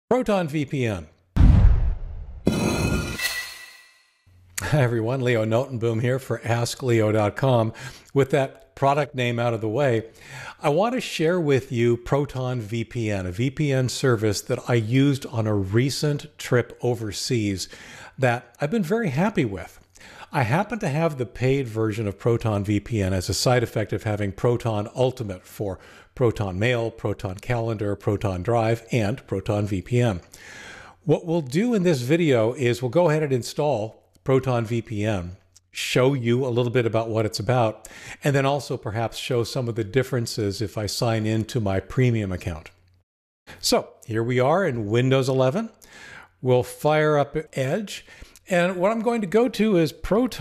Proton VPN. Hi everyone, Leo Notenboom here for askleo.com. With that product name out of the way, I want to share with you Proton VPN, a VPN service that I used on a recent trip overseas that I've been very happy with. I happen to have the paid version of Proton VPN as a side effect of having Proton Ultimate for Proton Mail, Proton Calendar, Proton Drive, and Proton VPN. What we'll do in this video is we'll go ahead and install Proton VPN, show you a little bit about what it's about, and then also perhaps show some of the differences if I sign into my premium account. So here we are in Windows 11. We'll fire up Edge, and what I'm going to go to is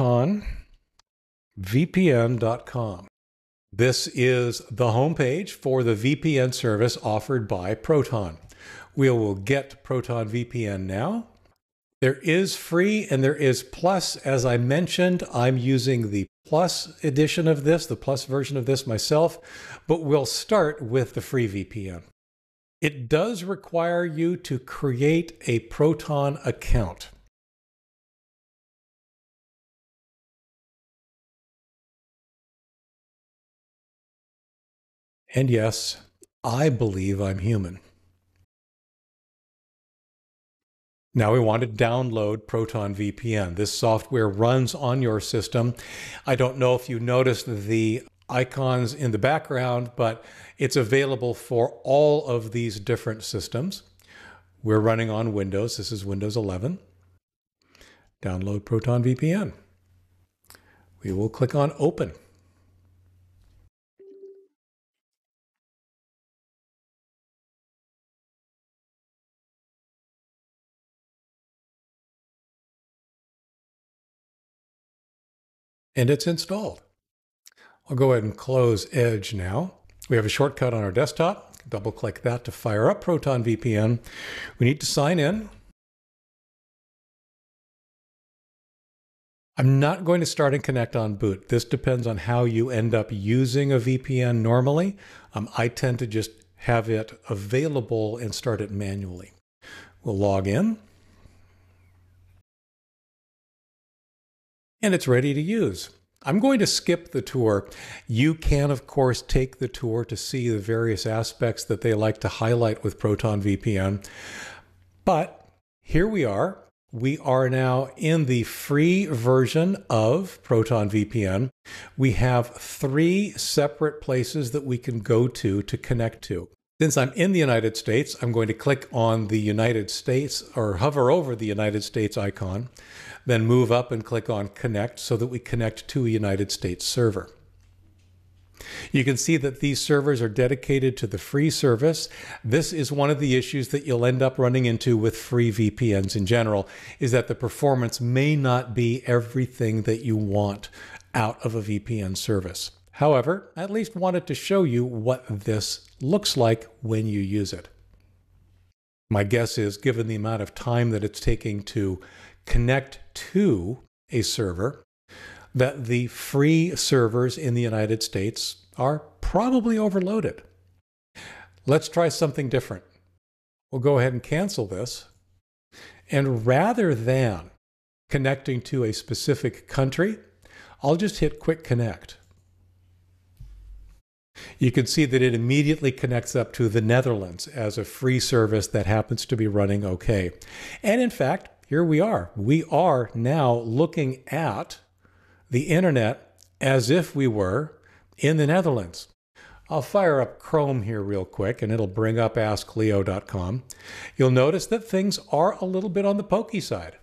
protonvpn.com. This is the homepage for the VPN service offered by Proton. We will get Proton VPN now. There is free and there is plus. As I mentioned, I'm using the plus edition of this, the plus version of this myself, but we'll start with the free VPN. It does require you to create a Proton account. And yes, I believe I'm human. Now we want to download Proton VPN. This software runs on your system. I don't know if you noticed the icons in the background, but it's available for all of these different systems. We're running on Windows. This is Windows 11. Download Proton VPN. We will click on Open. And it's installed. I'll go ahead and close Edge now. We have a shortcut on our desktop. Double click that to fire up Proton VPN. We need to sign in. I'm not going to start and connect on boot. This depends on how you end up using a VPN normally. I tend to just have it available and start it manually. We'll log in. And it's ready to use. I'm going to skip the tour. You can, of course, take the tour to see the various aspects that they like to highlight with Proton VPN. But here we are. We are now in the free version of Proton VPN. We have 3 separate places that we can go to connect to. Since I'm in the United States, I'm going to click on the United States or hover over the United States icon, then move up and click on Connect so that we connect to a United States server. You can see that these servers are dedicated to the free service. This is one of the issues that you'll end up running into with free VPNs in general, is that the performance may not be everything that you want out of a VPN service. However, I at least wanted to show you what this looks like when you use it. My guess is, given the amount of time that it's taking to connect to a server, that the free servers in the United States are probably overloaded. Let's try something different. We'll go ahead and cancel this. And rather than connecting to a specific country, I'll just hit Quick Connect. You can see that it immediately connects up to the Netherlands as a free service that happens to be running okay. And in fact, here we are. We are now looking at the internet as if we were in the Netherlands. I'll fire up Chrome here real quick and it'll bring up askleo.com. You'll notice that things are a little bit on the pokey side.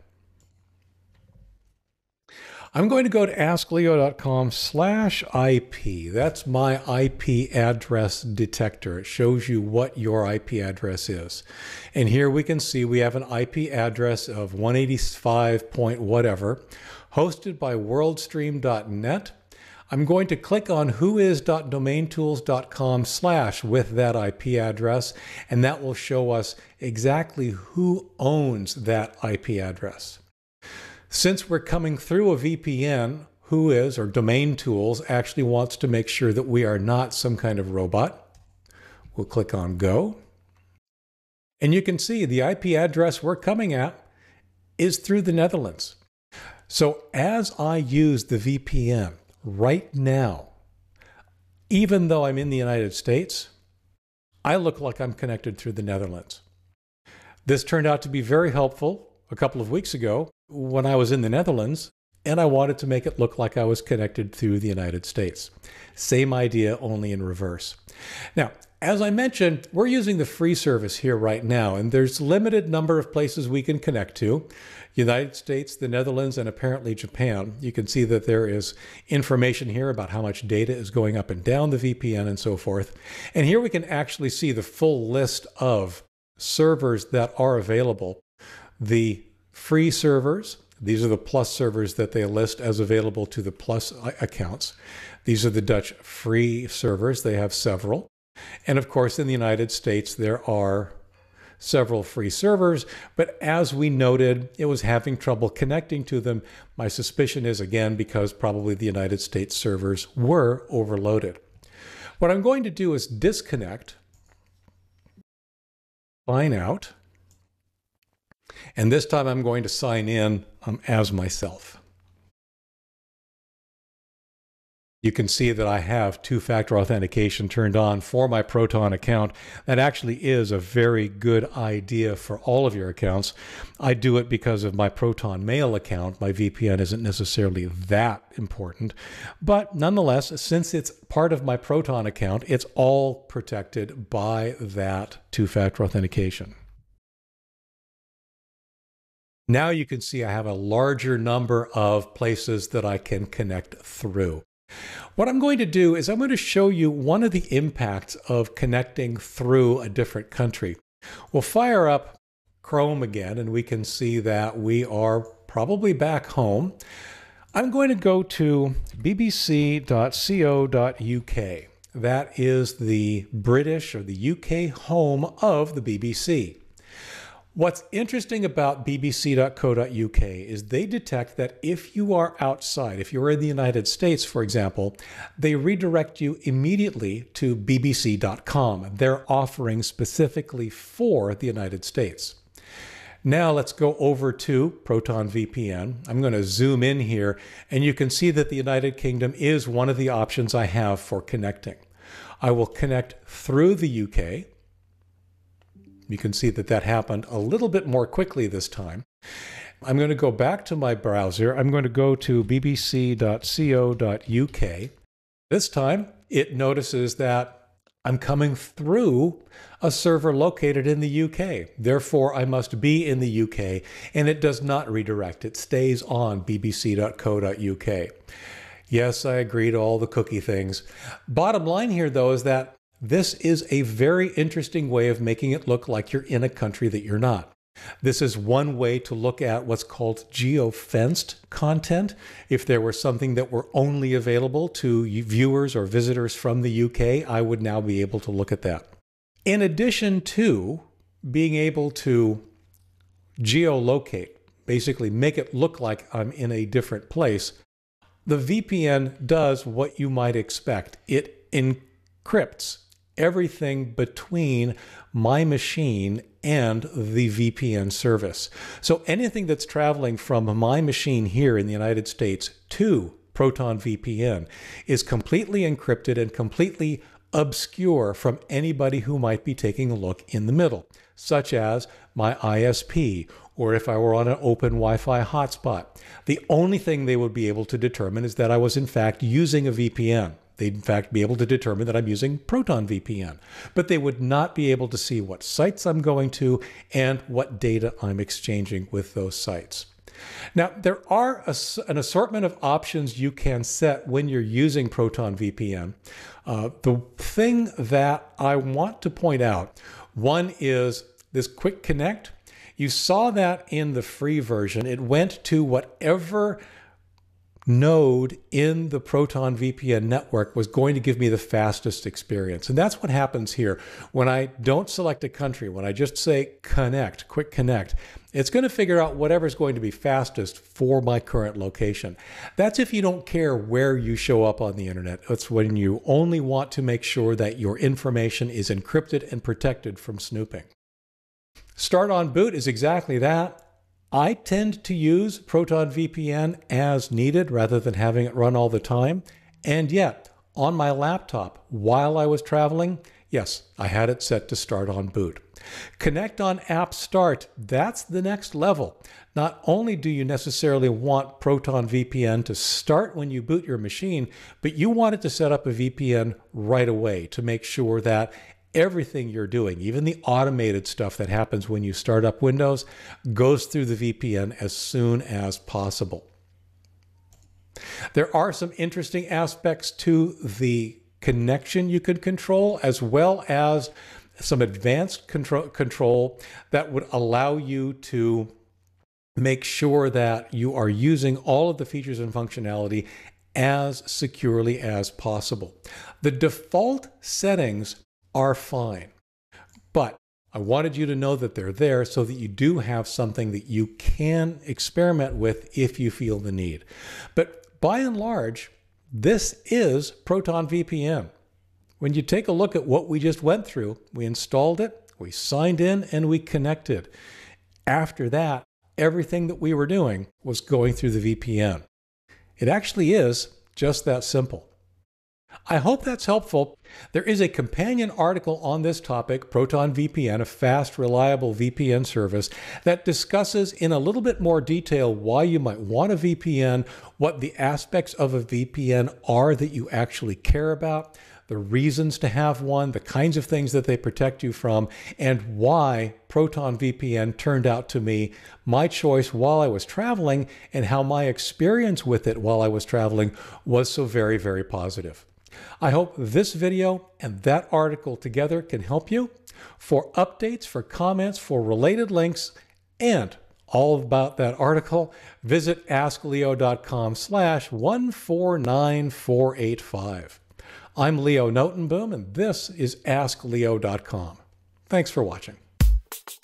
I'm going to go to askleo.com/IP. That's my IP address detector. It shows you what your IP address is. And here we can see we have an IP address of 185 point whatever, hosted by worldstream.net. I'm going to click on whois.domaintools.com/ with that IP address, and that will show us exactly who owns that IP address. Since we're coming through a VPN, Whois or Domain Tools actually wants to make sure that we are not some kind of robot. We'll click on Go. And you can see the IP address we're coming at is through the Netherlands. So as I use the VPN right now, even though I'm in the United States, I look like I'm connected through the Netherlands. This turned out to be very helpful a couple of weeks ago when I was in the Netherlands, and I wanted to make it look like I was connected through the United States. Same idea, only in reverse. Now, as I mentioned, we're using the free service here right now, and there's a limited number of places we can connect to. United States, the Netherlands, and apparently Japan. You can see that there is information here about how much data is going up and down the VPN and so forth. And here we can actually see the full list of servers that are available. The free servers, these are the Plus servers that they list as available to the Plus accounts. These are the Dutch free servers. They have several. And of course, in the United States, there are several free servers, but as we noted, it was having trouble connecting to them. My suspicion is, again, because probably the United States servers were overloaded. What I'm going to do is disconnect, sign out, and this time I'm going to sign in as myself. You can see that I have two-factor authentication turned on for my Proton account. That actually is a very good idea for all of your accounts. I do it because of my Proton Mail account. My VPN isn't necessarily that important. But nonetheless, since it's part of my Proton account, it's all protected by that two-factor authentication. Now you can see I have a larger number of places that I can connect through. What I'm going to do is I'm going to show you one of the impacts of connecting through a different country. We'll fire up Chrome again, and we can see that we are probably back home. I'm going to go to bbc.co.uk. That is the British or the UK home of the BBC. What's interesting about bbc.co.uk is they detect that if you are outside, if you're in the United States, for example, they redirect you immediately to bbc.com. They're offering specifically for the United States. Now let's go over to Proton VPN. I'm going to zoom in here, and you can see that the United Kingdom is one of the options I have for connecting. I will connect through the UK. You can see that that happened a little bit more quickly this time. I'm going to go back to my browser. I'm going to go to bbc.co.uk. This time, it notices that I'm coming through a server located in the UK. Therefore, I must be in the UK, and it does not redirect. It stays on bbc.co.uk. Yes, I agree to all the cookie things. Bottom line here, though, is that this is a very interesting way of making it look like you're in a country that you're not. This is one way to look at what's called geo-fenced content. If there were something that were only available to viewers or visitors from the UK, I would now be able to look at that. In addition to being able to geolocate, basically make it look like I'm in a different place, the VPN does what you might expect. It encrypts everything between my machine and the VPN service. So anything that's traveling from my machine here in the United States to Proton VPN is completely encrypted and completely obscure from anybody who might be taking a look in the middle, such as my ISP, or if I were on an open Wi-Fi hotspot. The only thing they would be able to determine is that I was in fact using a VPN. They'd in fact be able to determine that I'm using Proton VPN, but they would not be able to see what sites I'm going to and what data I'm exchanging with those sites. Now, there are an assortment of options you can set when you're using Proton VPN. The thing that I want to point out, one is this quick connect. You saw that in the free version. It went to whatever node in the Proton VPN network was going to give me the fastest experience. And that's what happens here. When I don't select a country, when I just say connect, quick connect, it's going to figure out whatever's going to be fastest for my current location. That's if you don't care where you show up on the internet. It's when you only want to make sure that your information is encrypted and protected from snooping. Start on boot is exactly that. I tend to use Proton VPN as needed rather than having it run all the time. And yet, on my laptop, while I was traveling, yes, I had it set to start on boot. Connect on app start, that's the next level. Not only do you necessarily want Proton VPN to start when you boot your machine, but you want it to set up a VPN right away to make sure that everything you're doing, even the automated stuff that happens when you start up Windows, goes through the VPN as soon as possible. There are some interesting aspects to the connection you can control, as well as some advanced control that would allow you to make sure that you are using all of the features and functionality as securely as possible. The default settings are fine, but I wanted you to know that they're there so that you do have something that you can experiment with if you feel the need. But by and large, this is Proton VPN. When you take a look at what we just went through, we installed it, we signed in, and we connected. After that, everything that we were doing was going through the VPN. It actually is just that simple. I hope that's helpful. There is a companion article on this topic, Proton VPN, a fast, reliable VPN service that discusses in a little bit more detail why you might want a VPN, what the aspects of a VPN are that you actually care about, the reasons to have one, the kinds of things that they protect you from, and why Proton VPN turned out to me my choice while I was traveling, and how my experience with it while I was traveling was so very, very positive. I hope this video and that article together can help you. For updates, for comments, for related links, and all about that article, visit askleo.com/149485. I'm Leo Notenboom, and this is askleo.com. Thanks for watching.